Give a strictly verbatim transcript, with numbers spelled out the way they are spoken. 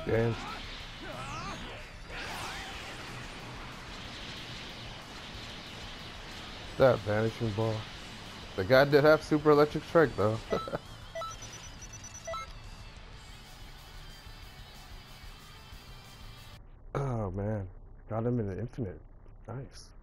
Game. That vanishing ball. The guy did have super electric strike though. Oh man, got him in the infinite. Nice.